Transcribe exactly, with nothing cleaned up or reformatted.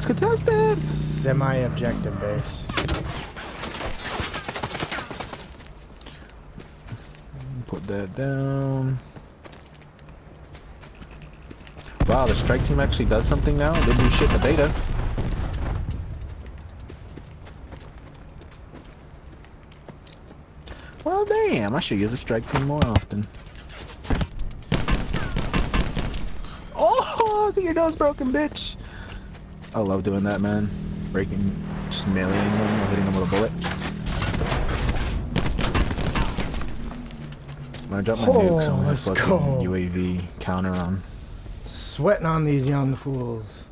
It's contested! Semi-objective base. Put that down. Wow, the strike team actually does something now. They do shit in the beta. Well, damn, I should use the strike team more often. Oh, your nose broken, bitch! I love doing that, man. Breaking, just meleeing them or hitting them with a bullet. I'm gonna drop my Oh, nukes on my let's fucking go. U A V counter on. Sweating on these young fools.